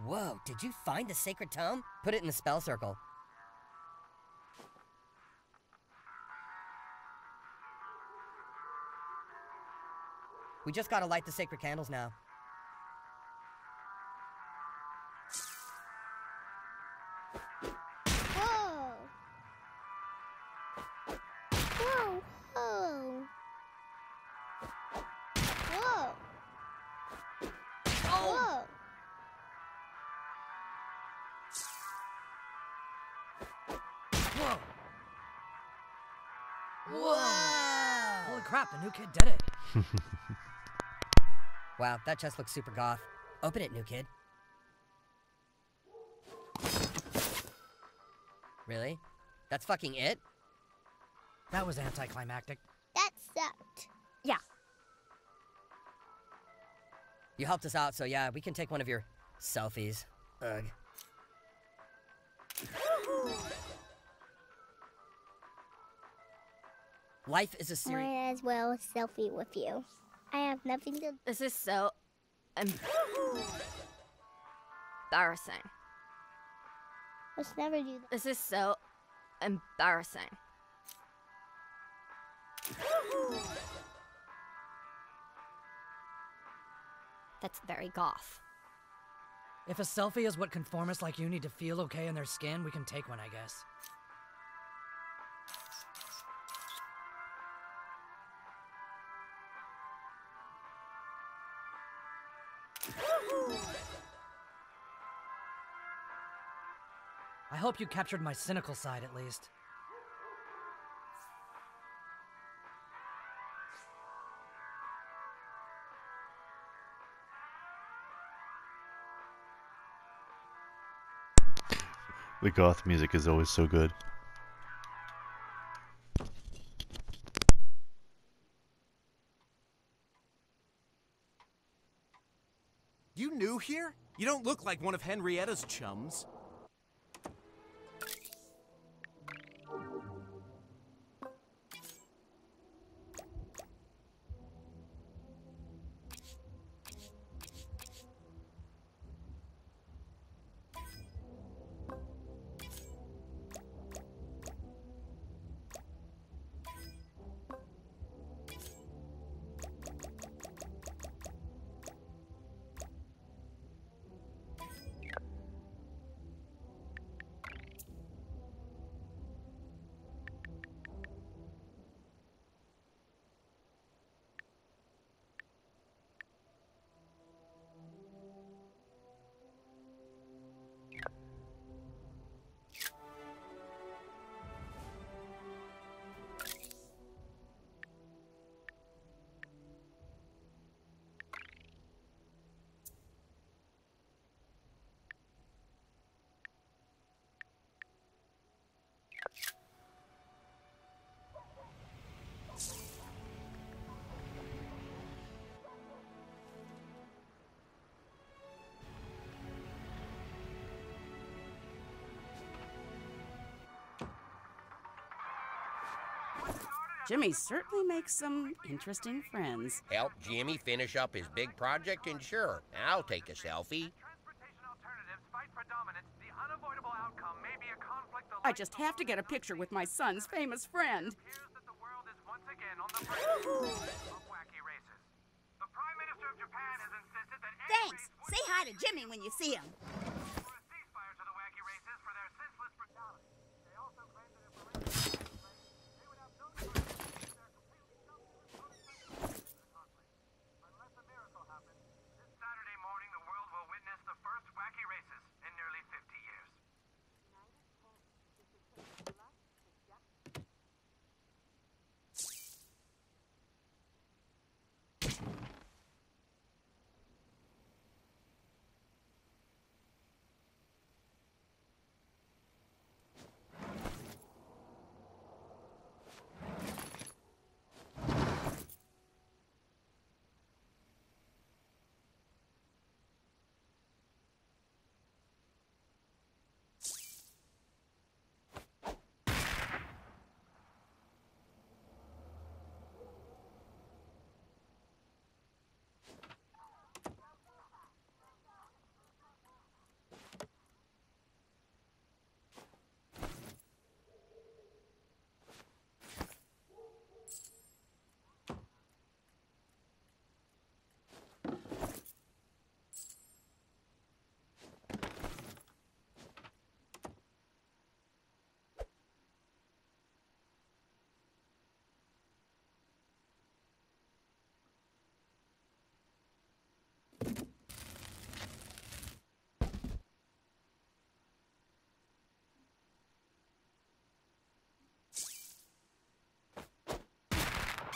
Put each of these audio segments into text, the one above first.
Whoa, did you find the sacred tome? Put it in the spell circle. We just gotta light the sacred candles now. Whoa! Whoa! Whoa! Whoa! Oh! Whoa! Whoa! Holy crap, the new kid did it. Wow, that chest looks super goth. Open it, new kid. Really? That's fucking it? That was anticlimactic. That sucked. Yeah. You helped us out, so yeah, we can take one of your selfies. Ugh. Life is a series. Might as well selfie with you. I have nothing to. This is so embarrassing. Let's never do that. This is so embarrassing. That's very goth. If a selfie is what conformists like you need to feel okay in their skin, we can take one, I guess. I hope you captured my cynical side, at least. The goth music is always so good. You new here? You don't look like one of Henrietta's chums. Jimmy certainly makes some interesting friends. Help Jimmy finish up his big project, and sure, I'll take a selfie. I just have to get a picture with my son's famous friend. Thanks. Say hi to Jimmy when you see him.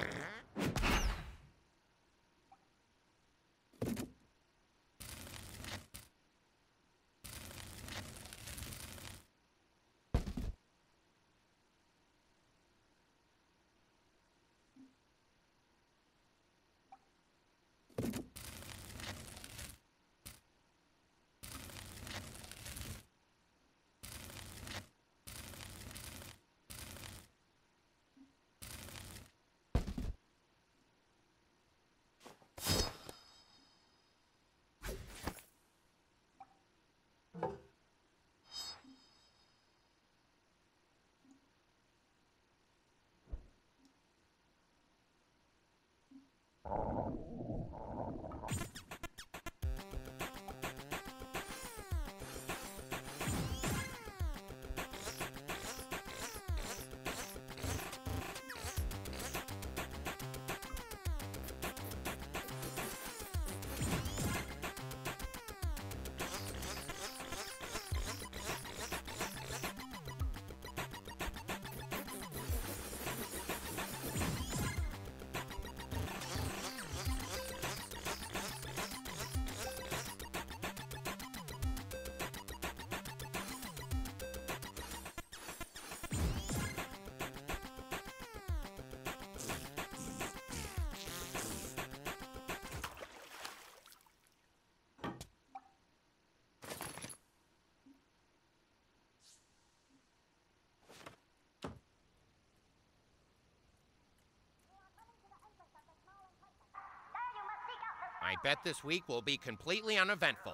I bet this week will be completely uneventful.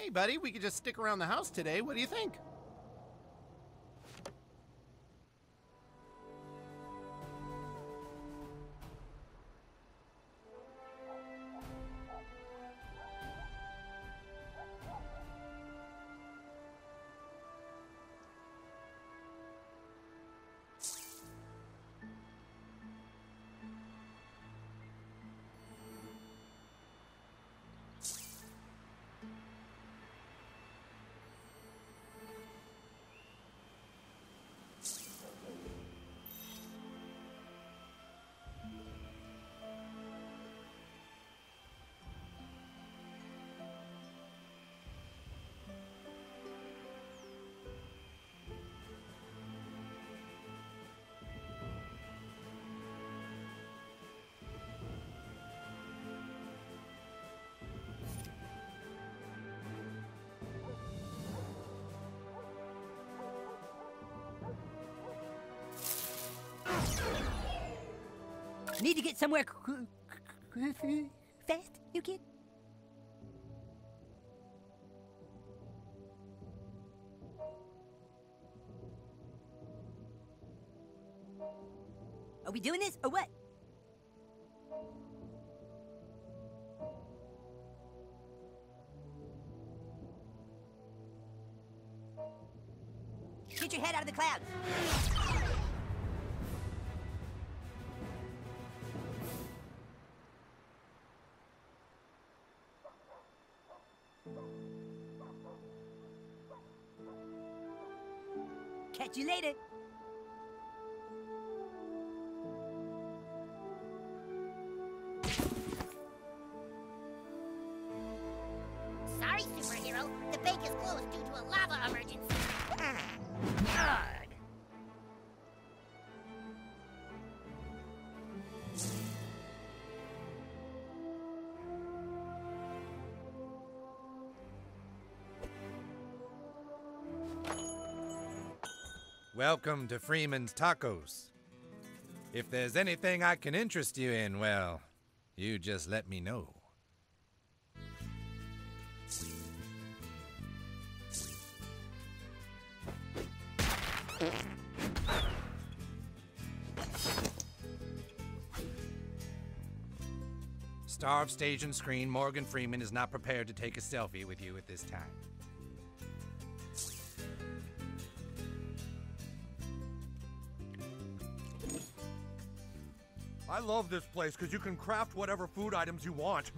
Hey, buddy, we could just stick around the house today. What do you think? Need to get somewhere fast, you kid? Are we doing this or what? Get your head out of the clouds. Catch you later. Sorry, superhero. The bank is closed due to a lava emergency. Welcome to Freeman's Tacos. If there's anything I can interest you in, well, you just let me know. Star of stage and screen, Morgan Freeman is not prepared to take a selfie with you at this time. I love this place because you can craft whatever food items you want.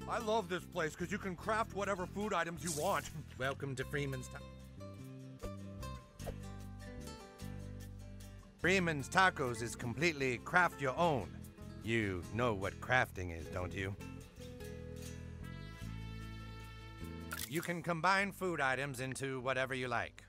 I love this place because you can craft whatever food items you want. Welcome to Freeman's Freeman's Tacos is completely craft your own. You know what crafting is, don't you? You can combine food items into whatever you like.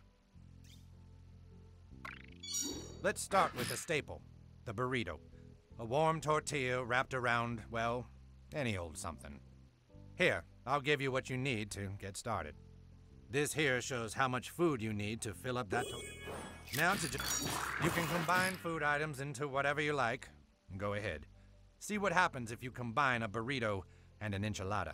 Let's start with a staple, the burrito. A warm tortilla wrapped around, well, any old something. Here, I'll give you what you need to get started. This here shows how much food you need to fill up that Now you can combine food items into whatever you like. Go ahead. See what happens if you combine a burrito and an enchilada.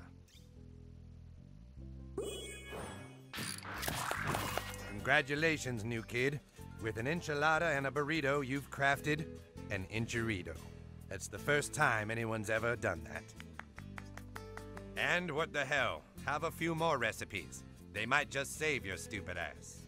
Congratulations, new kid. With an enchilada and a burrito, you've crafted an enchirito. That's the first time anyone's ever done that. And what the hell? Have a few more recipes. They might just save your stupid ass.